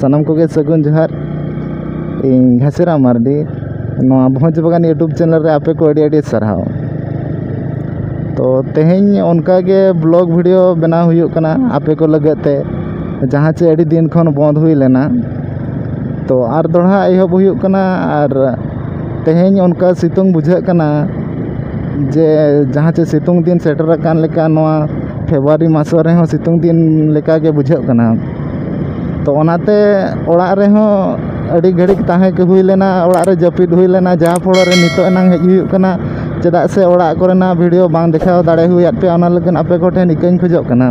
सानाम कोगे सगुन जोहार इन घासीराम मार्डी नोआ भोज बागान यूट्यूब चैनल रे आपे को अड़ी सारहाव। तो तेहें उनका के ब्लॉग वीडियो बना हुई कना आपे को लगते जहाँ चे अड़ी दिन खन बंद हुई लेना तो आर दोड़ा एहब हुई कना आर तेहें उनका सितुंग बुझे कना जे जहाँ चे सितुंग दिन सेटर कान लेका नोआ फेब्रुआरी मास रे सितुंग दिन लेका के बुझे कना। तो ओनाते ओड़ा रे हो अड़ी घड़ी ताहे के हुई लेना ओड़ा रे जपिद हुई लेना जहाँ फल रे नितो एनांग हेज हुई कना चेदा से ओड़ा कोरेना वीडियो बांग देखाव दाड़े हुई पे ओना लगन आपे को ठेन इकाइन खोजोग कना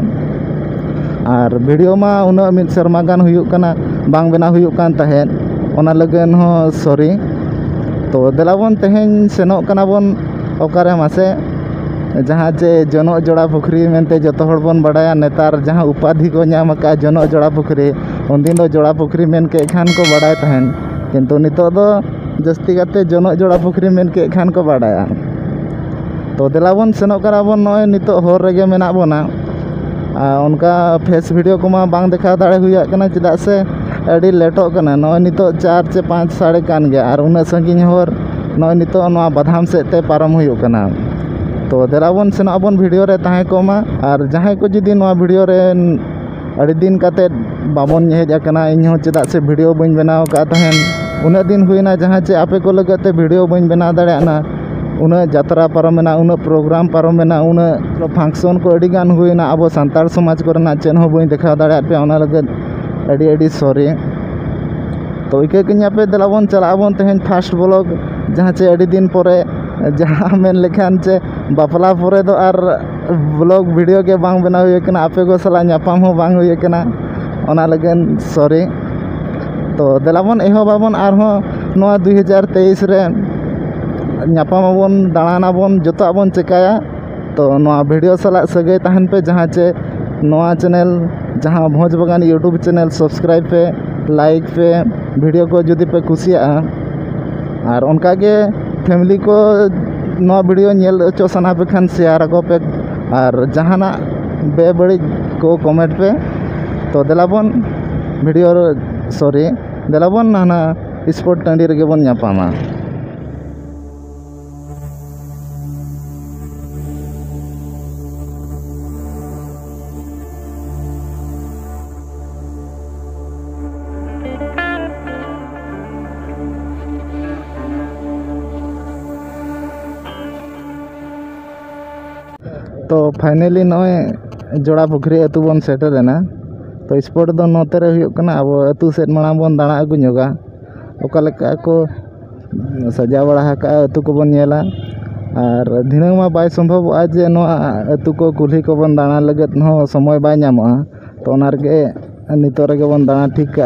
आर वीडियो मा उना मिद शर्मा गान हुई कना बांग बना हुई कान ताहेन ओना लगन हो सॉरी। तो देलाबन तेहें सेनोग कना बन ओकारे मासे जहाँ चे जनो जोड़ा पुखरी मेनते जतो हड़ बन बड़ाया नेतार जहाँ उपाधि को नाम का जनो जोड़ा पुखरी उनदिन दो जोड़ा पुखरी मेन के खान को बड़ाय तहन किंतु नितो दो जस्ती काते जनो जोड़ा पुखरी मेन के खान को बड़ाया। तो देलाबन सेनोग कना बन नय नितो हर रेगे मेना बना उनका फेस वीडियो को मा बांग देखा दाड़े हुई कना चेदा से अड़ी लेटो कना नय नितो 4 से 5 साढ़े कान गया और उना संगिन हर नय नितो नवा बाधाम सेते पारम हुई कना। तो देलाबन सेनाबन वीडियो रे ताहे कोमा और जहाँ को जुदी नवा वीडियो रे अड़ी दिन काते बाबन हेज आकना इन हो चेदा से वीडियो बन बनाव का तहन उना दिन हुईना जहाँ चे आपे को लगते वीडियो बन बना दाड़ेना उना यात्रा पारमेना उना प्रोग्राम पारमेना उना फंक्शन को अड़ी गान हुईना अब सानतार समाज कोरेना चेन हो बन देखा दाड़े पे ओना लगत अड़ी अड़ी सॉरी। तो इके किnya पे देलाबन चलाबन तेहें फास्ट ब्लॉग जहाँ चे अड़ी दिन परे जहाँ मेन लेखान चे बापला परे दो आर ब्लॉग वीडियो के बांग बना हुई कना आपे को सला न्यापाम हो बांग हुई कना ओना लगन सॉरी। तो देलाबन एहो बाबन आर हो नोआ 2023 रे न्यापामाबन दाड़ानाबन जतो आबन चेकाया। तो नोआ वीडियो सला सगै तहन पे जहाँ चे नोआ चैनल जहाँ भोज बागान यूट्यूब चैनल सब्सक्राइब पे लाइक पे वीडियो को जुदी पे कुसिया और उनका के फैमिली को नवा वीडियो नेल अचो सना पे खान शेयर को पे और जहाना बेबड़ी को कमेंट पे। तो देलाबन वीडियो सॉरी देलाबन नाना स्पोर्ट टांडी रे बन न्यापामा। तो फाइनली नय जोड़ा पुखरी अतु बन सेटरना। तो स्पोर्ट दो नोते रे हुई कना अब अतु सेट मांग बन दाणा अगु जोगा ओका लेका को सजा बड़ा हका अतु को बन नेला और दिनंग मा बाय संभव आज नो अतु को कुल्ही को बन दाणा लगत हो समय बाय नामोआ। तो ओना रे नितो रे बन दाणा ठीक का।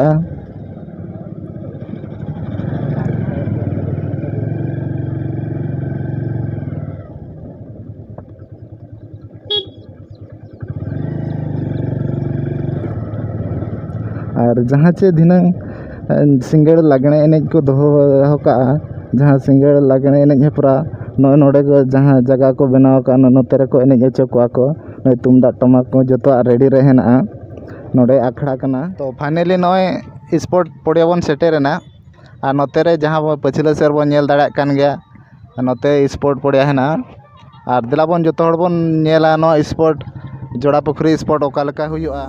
और जहाँ चे दिनंग सिंगड़ लागणे एनेज को दोहो का जहाँ सिंगड़ लागणे एनेज हेपरा नय नोडे को जहाँ जगह को बनाव का नोते रे को एनेज अचो को नय तुमदा टमाक को जतो रेडी रे हेना नोडे आखड़ा कना। तो फाइनली नय स्पोर्ट पड़िया बन सेटेरना और नोते रे जहाँ पछिला सेर बन नेल दाड़ा कान गया नोते स्पोर्ट पड़िया हेना और देलाबन जतो हड़ बन नेला नो स्पोर्ट जोड़ा पुखरी स्पोर्ट ओका लेका हुयुआ।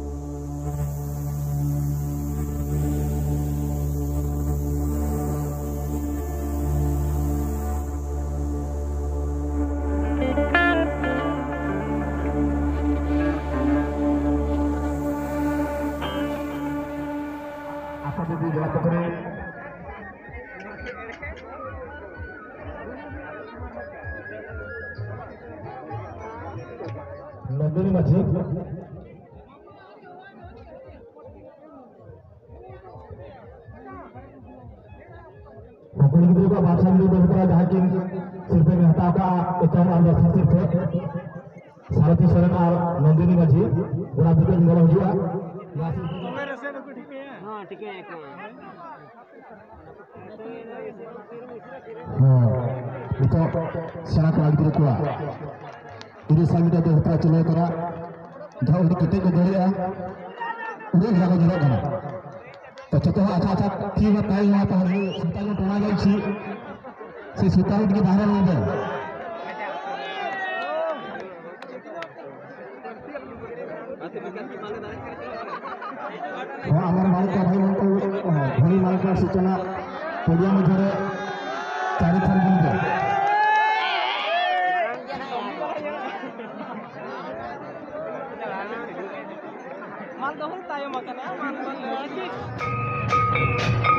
नंदनी माझी हुकुम गिद्रो का बादशाह गिद्रो बजरा जहाँ की सिर्फ में हटा का इतना अंदर सिर्फ सारथी शरण और नंदनी माझी बड़ा बिगड़ मरा हुआ हां ठीक है हां itu sangat lagi kuat. Ini sambil dia hotra chalo kara jauh di kete ko doriya udah jaga jaga kana तो चतो अच्छा अच्छा ठीक है ताई यहाँ पर सुता को टोना जाई छी से सुता के बाहर ना दे हमारे मालिक का भाई को धनी मालिक का सूचना पोडियम में चारि थर मिल गया माल दो तायो मकन है माल